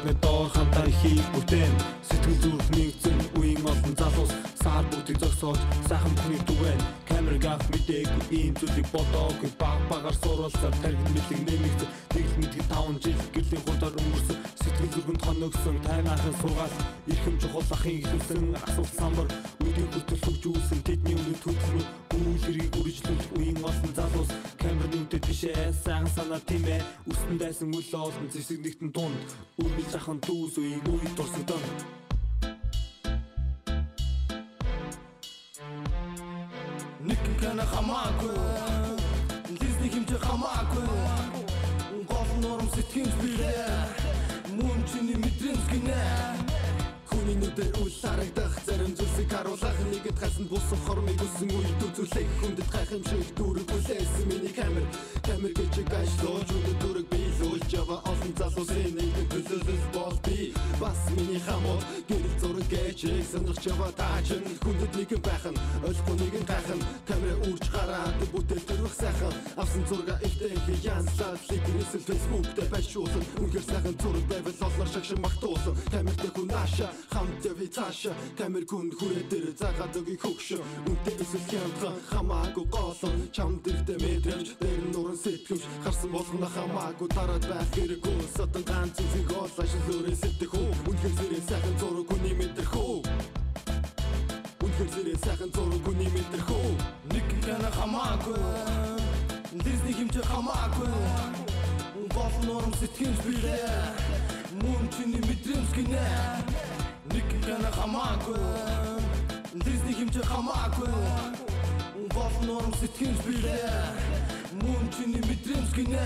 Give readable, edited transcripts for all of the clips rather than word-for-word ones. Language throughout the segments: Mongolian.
гадны доор хамтаа хий бүтээн сэтгэл зүрх нэгцэн үеийн олон залуус сар бүгдийг зогсоож сайхан бүхний түвэн камерыг авах мэдээг ийм зүйлийг бодоог багаар суруулсаар тархин мэдлэг нэмэгдсэн тэгэл мэдгийг 5 жил гэрлийн хурдаар өнгөрсөн сэтгэл зүрхэнд хоногсон тайнаахын сургаал эрхэм чухал ахын ихлүүлсэн асуулт самбар үеийн хүртэл хөгжүүлсэн тэдний өмнө төлөвлөрөө үйл хэргийг үргэлжлүүлэх үеийн олон залуус камерын үнэтэй бишээ сайн санаа тимээ үстэн дайсан үл олон зэвсэг нэгтэн дунд үргэлж ахын дүүс үеийн үед дурсагдан Никэн кана хамаагүй Лизний хэмжээ хамаагүй Гол норм сэтгэмж бирээ Мөн чиний мэдрэмж гинэ Хүний нүдээр үл харагдах зарим зүйлсийг харуулах Нэгэд хасан бусах хормыг үсэн үед үзүүлэх Хүндэд гайхамшиг дүүрэг үлээсэн миний камер гэж гайшлуулж үдэд дүүрэг биелүүлж Ява олон залуусын нэгэн төлөвлөл бол би Бас миний хамууд гэрэл зураг гэжийг сонирч ява таачин Хүндэд нэгэн байх нь ойлгохгүй нэгэн гайхан Камера үрж гараад бүтээл төрөх сайхан Авсан зурга ихтэй янслаад Ликнэсэл фейсбуктэ байшуулсан Үнгээр сайхан зураг байвал олнор шагшин магтуулсан Камертэй хүн аша хамт яви цаша Камер хүн хүрээ дээр загаад өгийг хөгшө Үнтэй эсвэл хямдхан хамаагүй голон Чам дэрхтэй мэдрэмж дээр нуран сэтгэмж Харсан болгоно хамаагүй дараад байх хэрэггүй Сотон ганц үзэг ол ашиглуурын сэтгэх хүү Үнхээр зэрэг сайхан зураг хүний мэдрэх хүү Үнхээр зэрэг сайхан зураг хүний мэдрэх хүү Никэн кана хамаагүй Лизний хэмжээ хамаагүй Гол норм сэтгэмж бирээ Мөн чиний мэдрэмж гинэ Никэн кана хамаагүй Лизний хэмжээ хамаагүй Гол норм сэтгэмж бирээ Мөн чиний мэдрэмж гинэ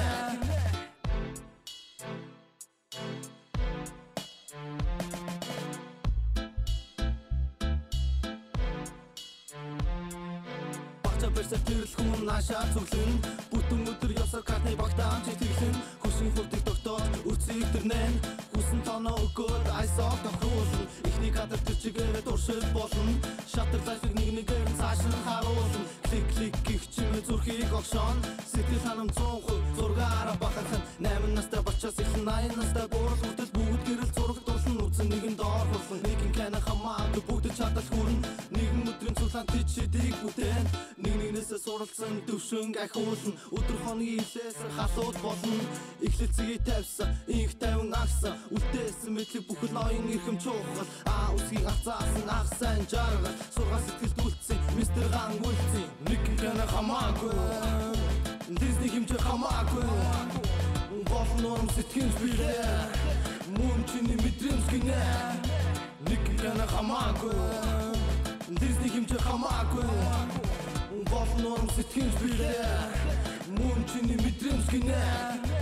Бэрсэр тэрл хүн наашаа зүглэн Бүтэн өдөр ёсоор картны багтаан читэглэн Хүсийн хүрдэг тогтоод үрцгийг тэрнэн Хүсэн тоноо өгөөд айсоо тохруулан Ихний кадр тэр чигээр дуршил болно Шатар лайфыг нэгээр цаашин харуулсан Клик гих чимээ зүрхийг огшоон Сэтгэл ханам 100% зургаараа бахархан 8 настай бачаас их 8 настай буурал хүртэл бүгд гэрэл зураг дурлан Үзэн нэгэн доор хурлан Нэгэн кана хамаагүй бүгд чадал хүрэн Нэгэн өдрийн цулаан тийчдийг бүтээн Нэгнээсээ суралцсан төвшин ахиулна Өдөр хоногийн илээс халуут болно Эхлэлцгийг тавьсан, инх тавин агсан Үлдээсэн мэдлэг бүхэл ноён эрхэм чухал Үсгийг авцаасан ах сайн жаргал Сургал сэтгэлд үлдсэн, мистер ган үлдсэн Никэн кана хамаагүй Лизний хэмжээ хамаагүй Гол норм сэтгэмж бирээ Мөн чиний мэдрэмж гинэ Никэн кана хамаагүй Лизний хэмжээ хамаагүй Гол норм сэтгэмж бирээ Мөн чиний мэдрэмж гинэ